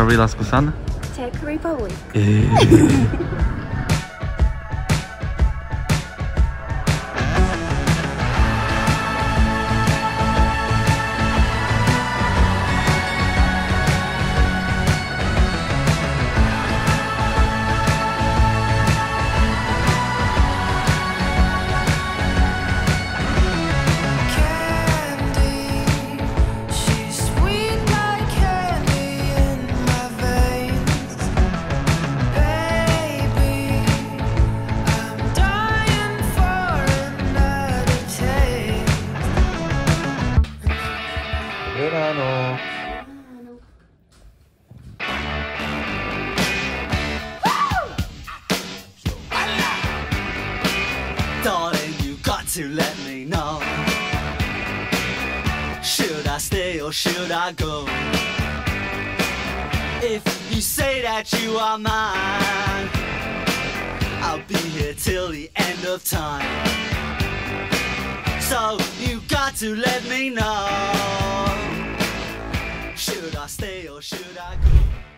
prvý Lásku-san? Czech Republic. Ráno. Darling, you got to let me know. Should I stay or should I go? If you say that you are mine, I'll be here till the end of time. So you got to let me know. Should I stay or should I go?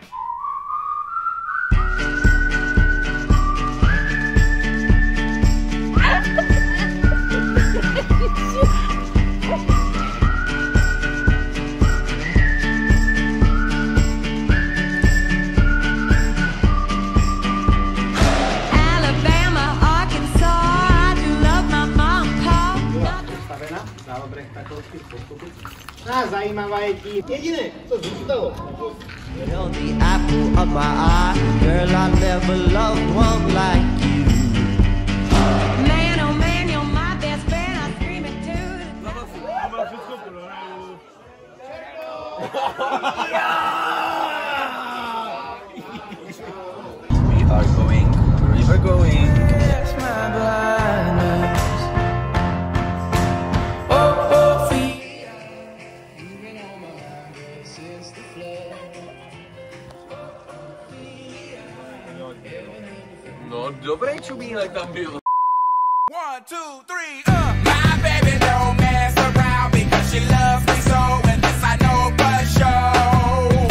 Zajímavá je tím. Jediné, co zůstalo. You're the apple of my eye, girl. I never loved one like you. Man, oh man, you're my best friend. I scream it too. We are going, river going. It's my blindness. No, dobrý čumílek tam byl. 1, 2, 3, My baby don't mess around because she loves me so, and this I know for sure.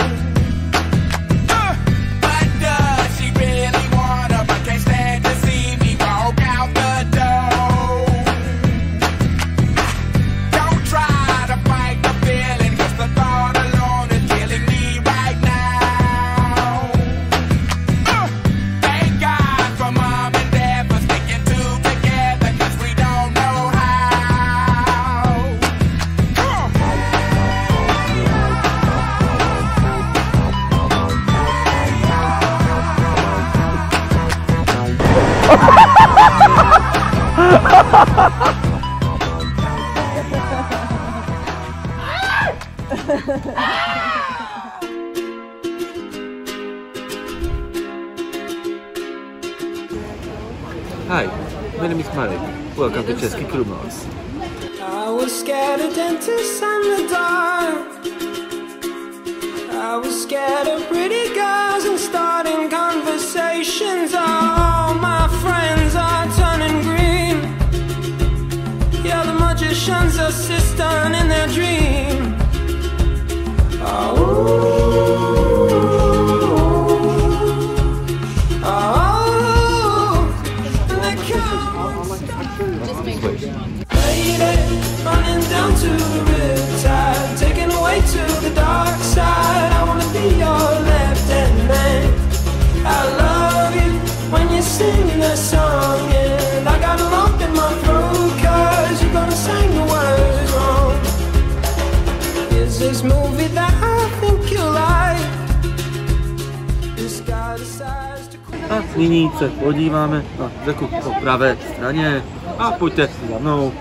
But does she really wanna, but can't stand to see me walk out the door? Don't try to fight the feeling, 'cause the thought alone is killing me right now. Thank God for mom and dad for sticking together, 'cause we don't know how. Come on. Hi, my name is Marek. Welcome to Český Krumlov. I was scared of dentists and the dark. I was scared of pretty girls and starting conversations. All my friends are turning green. Yeah, the magician's assistant in their dream. Running down to the riptide, taken away to the dark side. I wanna be your left-hand man. I love you when you're singing that song, and I got a lump in my throat 'cause you're gonna sing the words wrong. Is this movie that I think you like? This guy decides to... A nyní se podíváme na řeku po pravé straně a pojďte za mnou.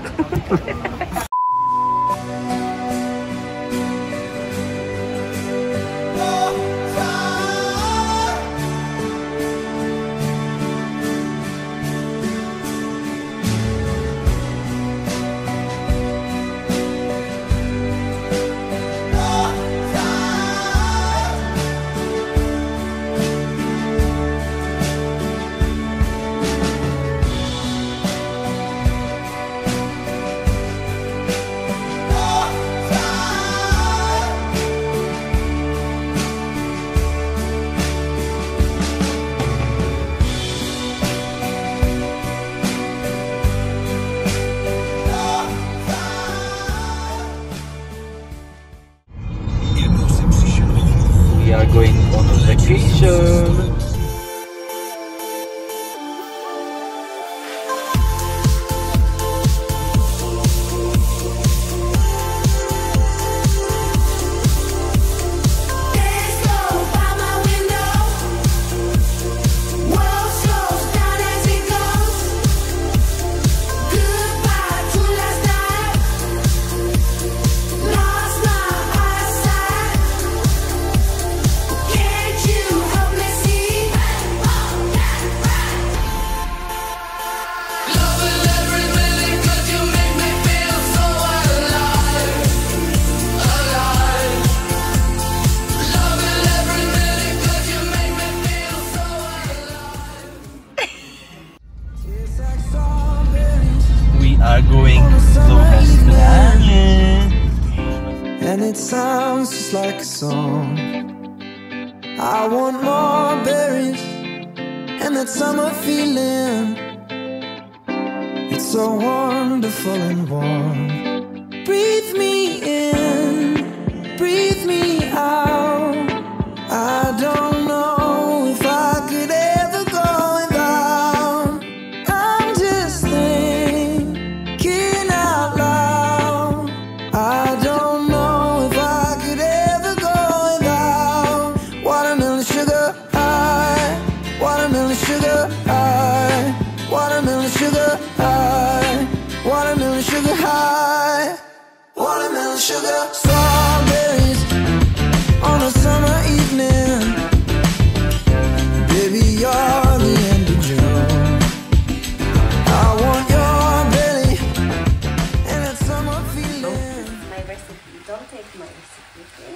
drink dlouhé straně. And it sounds just like a song. I want more berries and that summer feeling. It's so wonderful and warm. Breathe me in, breathe me out. I don't know if I could ever go without. I'm just thinking out loud. I don't know if I could ever go without watermelon sugar high, watermelon sugar high, watermelon sugar high, watermelon sugar high, watermelon sugar. Strawberries on a summer evening. Baby, you're the end of June. I want your belly and that summer feeling. My recipe. Don't take my recipe, okay?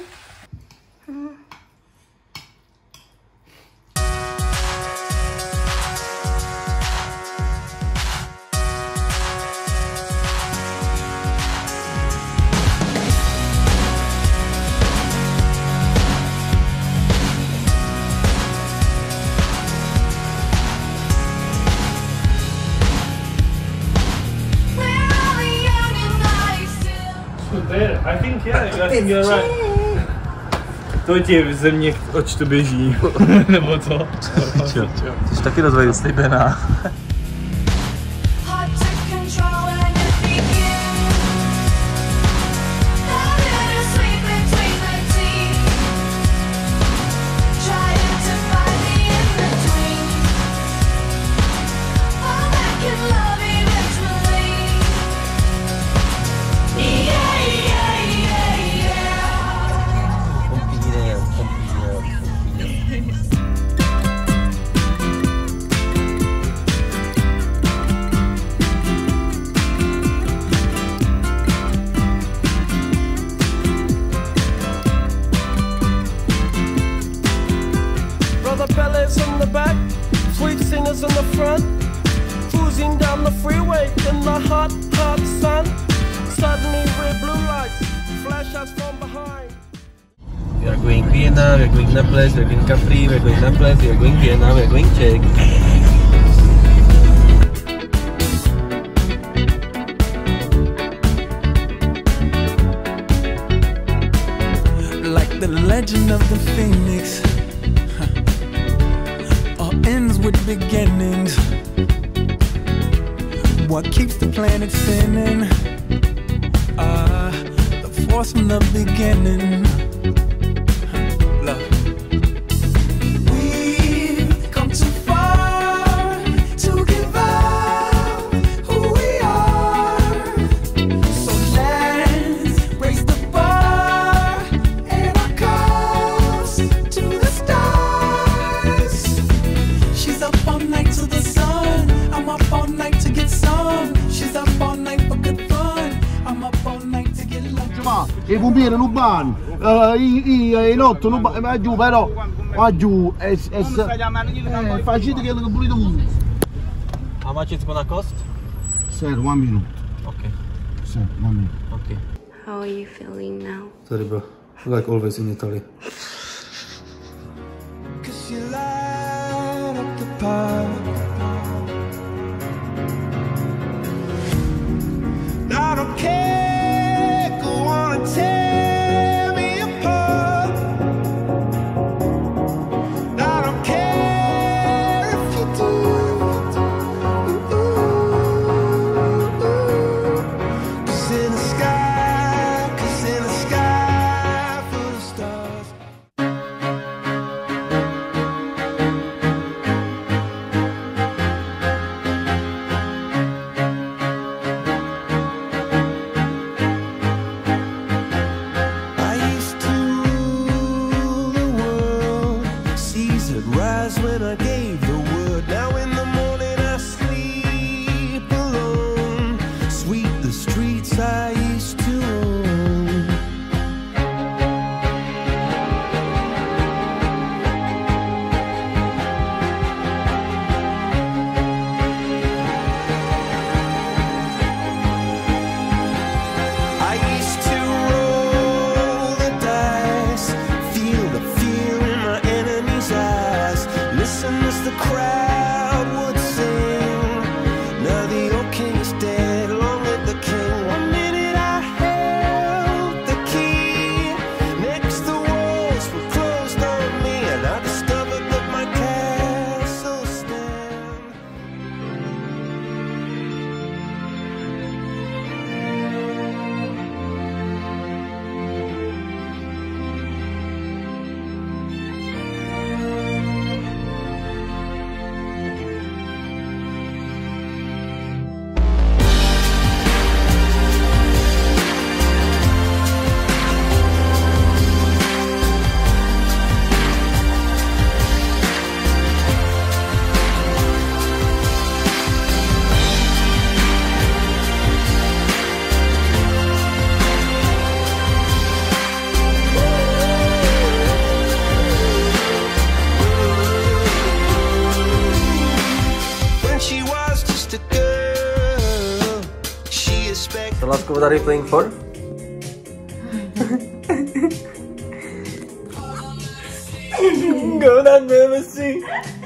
I think you're right. To ti země oč to běží, nebo co? Jsi taky rozvoj slíbená. Hard to control when you begin. The bittersweet between the teeth. Trying to find the in-between. Fall back in love eventually. Yeah, yeah, yeah, yeah. Brother Bellas in the back, sweet singers in the front, cruising down the freeway in the hot, hot sun. Suddenly red blue lights flash us from behind. We are going Vienna, we are going Naples, we are going Capri, we are going Naples, we are going Vienna, we are going Czech. Like the legend of the phoenix, all ends with beginnings. What keeps the planet spinning? The force from the beginning. Love. We've come too far to give up who we are. So let's raise the bar and our cups to the stars. She's up all night to the sun. I'm up all night to get some. She's up all night for good fun. I'm up all night to get love. I pompieri rubano, i lotto rubano, ma giù però, ma giù, è facile che lo pulito uno. How much it's gonna cost? Sir, 1 minute. Okay. Sir, 1 minute. Okay. How are you feeling now? Sorry bro, like always in Italy. Cause you light up the park. I don't care, go on and tear me apart. I don't care if you do. Cause in the sky full of stars. crowd would sing. Now the old king is dead, along with the king. One minute I held the key, next the walls were closed on me, and I discovered that my castle stands. She was just a girl. She expected. So last, what are you playing for? Go down, never see.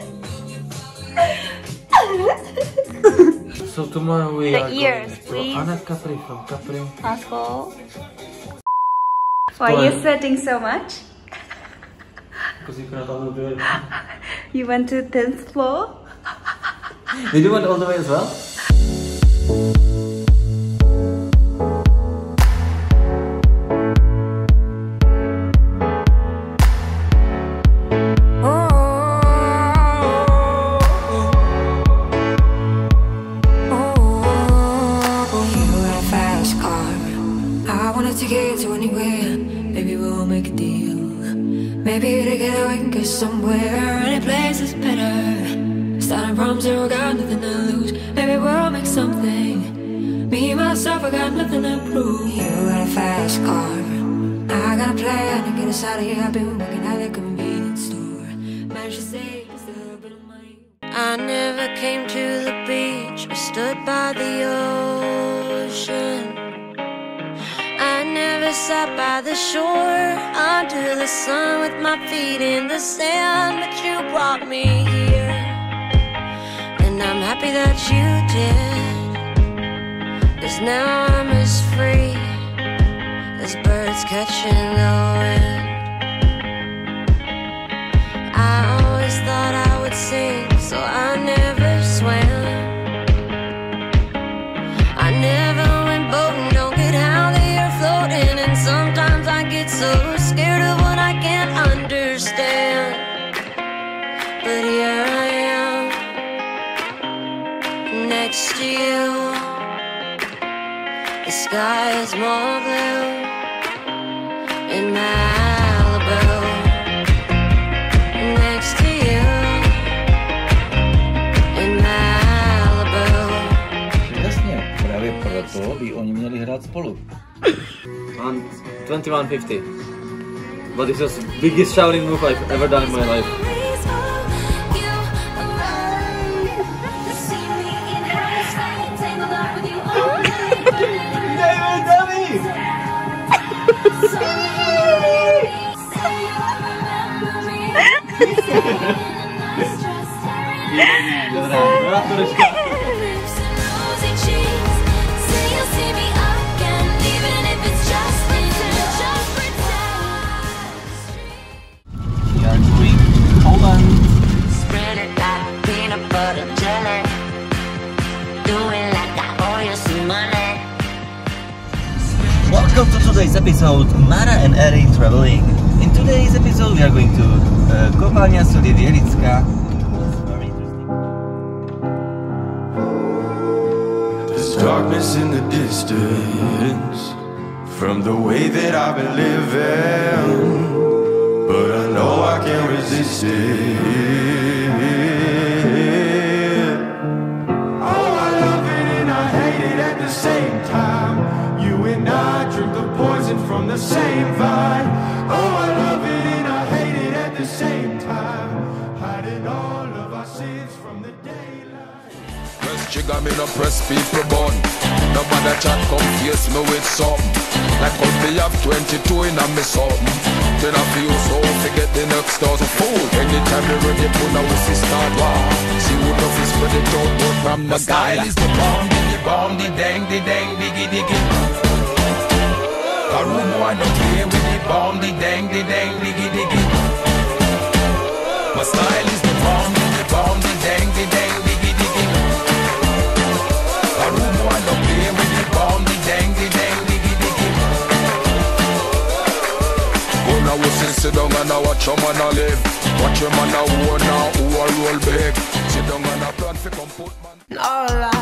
So tomorrow we The are ears, going please. to Anna Capri from Capri. Pascal. Why are you sweating so much? Because you cannot all do it. You went to 10th floor? Did you went all the way as well? Take it to anywhere, maybe we'll make a deal. Maybe together we can go somewhere. Any place is better. Starting from zero, got nothing to lose. Maybe we'll make something. Me, myself, I got nothing to prove. You got a fast car, I got a plan to get us out of here. I've been working at the convenience store. Managed to save just a little bit of money. I never came to the beach or stood by the ocean. I never sat by the shore under the sun with my feet in the sand, but you brought me here, and I'm happy that you did, 'cause now I'm as free as birds catching the wind. I always thought I would sink, so I never swam. I never went boating, don't get how they are floating, and sometimes I get so scared of what I can't understand. But here I am, next to you. The sky is more blue in Malibu, next to you in Malibu. Jasně, právě proto by oni měli hrát spolu. 2150. But this is the biggest shouting move I've ever done in my life. We are doing Poland. Spread it like peanut butter jelly. Do it like I owe you some money. Welcome to today's episode, Mara and Eri traveling. In today's episode we are going to Kopalnia Solivielicka. Very interesting. There's darkness in the distance from the way that I've been living, but I know I can't resist it. Oh, I love it and I hate it at the same time. You and I drink the poison from the same vine. Oh, I love it and I hate it at the same time, hiding all of our sins from the daylight. Press trigger, me no press people button. Nobody chat come face me with something. Like how me have 22 in a me something. something I feel so forget the next door's a fool. Anytime you're ready, put now we start war. See who knows is spread it out, but from the style is the bomb, the dang, diggy diggy. A room boy no play with the bomb, the dang, diggy diggy. My style is the bomb, the dang, diggy diggy. A room boy no play with the bomb, the dang, diggy diggy. Go now we sit down and I watch your man a live. Watch your man a own now who a roll big. Sit down and a plan for come put man. All I